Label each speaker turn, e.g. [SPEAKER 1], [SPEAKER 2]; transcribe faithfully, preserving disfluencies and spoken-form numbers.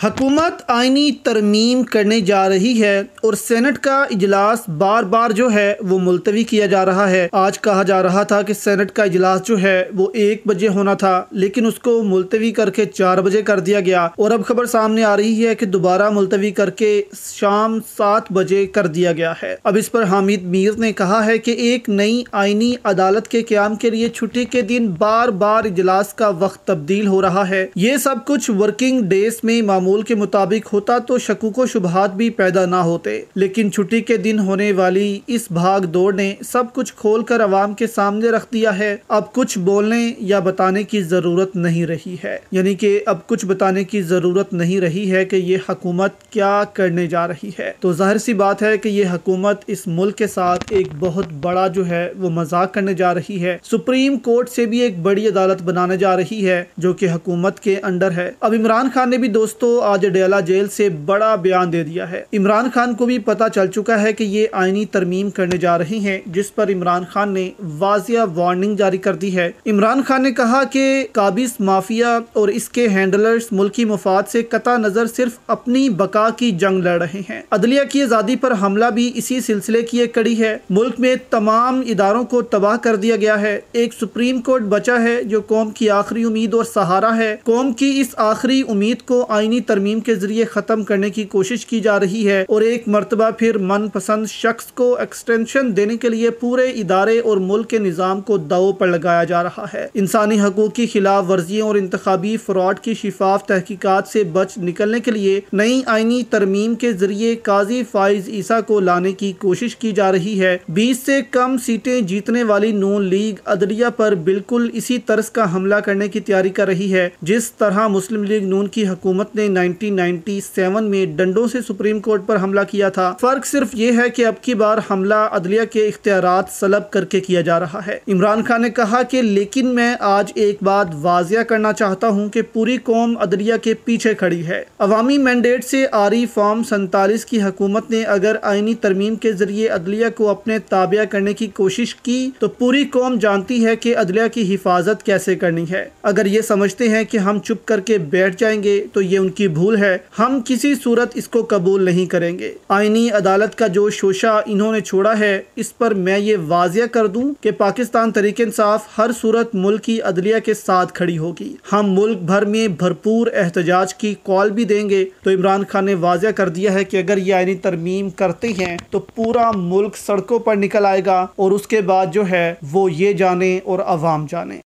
[SPEAKER 1] हुकूमत आइनी तरमीम करने जा रही है और सेनेट का इजलास बार बार जो है वो मुलतवी किया जा रहा है। आज कहा जा रहा था कि सेनेट का इजलास जो है वो एक बजे होना था, लेकिन उसको मुलतवी करके चार बजे कर दिया गया और अब खबर सामने आ रही है कि दोबारा मुलतवी करके शाम सात बजे कर दिया गया है। अब इस पर हामिद मीर ने कहा है कि एक नई आइनी अदालत के क़याम के लिए छुट्टी के दिन बार बार इजलास का वक्त तब्दील हो रहा है। ये सब कुछ वर्किंग डेज में मामूल के मुताबिक होता तो शकूको शुबहात भी पैदा ना होते, लेकिन छुट्टी के दिन होने वाली इस भाग दौड़ ने सब कुछ खोल कर अवाम के सामने रख दिया है। अब कुछ बोलने या बताने की जरूरत नहीं रही है, यानी कि अब कुछ बताने की जरूरत नहीं रही है कि ये हुकूमत क्या करने जा रही है। तो जाहिर सी बात है कि ये हुकूमत इस मुल्क के साथ एक बहुत बड़ा जो है वो मजाक करने जा रही है। सुप्रीम कोर्ट से भी एक बड़ी अदालत बनाने जा रही है जो कि हुकूमत के अंडर है। अब इमरान खान ने भी दोस्तों आज डेला जेल से बड़ा बयान दे दिया है। इमरान खान को भी पता चल चुका है कि ये आईनी तरमीम करने जा रही हैं, जिस पर इमरान खान ने वाजिया वार्निंग जारी कर दी है। इमरान खान ने कहा कि काबिज माफिया और इसके हैंडलर्स मुल्की मुफाद से कता नजर सिर्फ अपनी बका की जंग लड़ रहे हैं। अदलिया की आज़ादी पर हमला भी इसी सिलसिले की एक कड़ी है। मुल्क में तमाम इदारों को तबाह कर दिया गया है। एक सुप्रीम कोर्ट बचा है जो कौम की आखिरी उम्मीद और सहारा है। कौम की इस आखिरी उम्मीद को आईनी तरमीम के जरिए खत्म करने की कोशिश की जा रही है और एक मर्तबा फिर मनपसंद शख्स को एक्सटेंशन देने के लिए पूरे इदारे और मुल्क के निज़ाम को दाव पर लगाया जा रहा है। इंसानी हकूक की खिलाफ वर्जियों और इंतखाबी फ्रॉड की शिफाफ तहकीकात से बच निकलने के लिए नई आईनी तरमीम के जरिए काजी फाइज ईसा को लाने की कोशिश की जा रही है। बीस से कम सीटें जीतने वाली नून लीग अदलिया पर बिल्कुल इसी तर्ज का हमला करने की तैयारी कर रही है जिस तरह मुस्लिम लीग नून की हुकूमत ने नाइनटीन नाइंटी सेवन में डंडों से सुप्रीम कोर्ट पर हमला किया था। फर्क सिर्फ ये है कि अब की बार हमला अदलिया के इख्तियारात सलब करके किया जा रहा है। इमरान खान ने कहा कि लेकिन मैं आज एक बात वाजिया करना चाहता हूँ कि पूरी कौम अदलिया के पीछे खड़ी है। अवामी मैंडेट से आरी फॉर्म सैंतालीस की हुकूमत ने अगर आईनी तरमीम के जरिए अदलिया को अपने ताबिया करने की कोशिश की तो पूरी कौम जानती है कि अदलिया की हिफाजत कैसे करनी है। अगर ये समझते हैं कि हम चुप करके बैठ जाएंगे तो ये उनकी भूल है। हम किसी सूरत इसको कबूल नहीं करेंगे। आईनी अदालत का जो शोशा इन्होंने छोड़ा है, इस पर मैं ये वाजिया कर दूं कि पाकिस्तान तहरीक इंसाफ हर सूरत मुल्क की अदलिया के साथ खड़ी होगी। हम मुल्क भर में भरपूर एहतजाज की कॉल भी देंगे। तो इमरान खान ने वाजिया कर दिया है कि अगर ये आईनी तरमीम करते हैं तो पूरा मुल्क सड़कों पर निकल आएगा और उसके बाद जो है वो ये जाने और अवाम जाने।